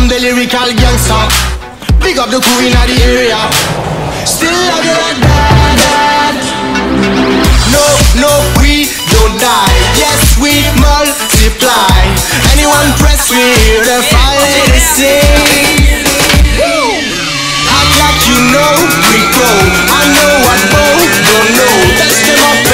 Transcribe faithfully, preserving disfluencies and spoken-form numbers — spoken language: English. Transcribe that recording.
I'm the lyrical gangster. Big up the crew in the area. Still love you like that. No, no, we don't die. Yes, we multiply. Anyone press me, the fire they sing. Act like you know, we grow. I know what both don't know. Touch them up.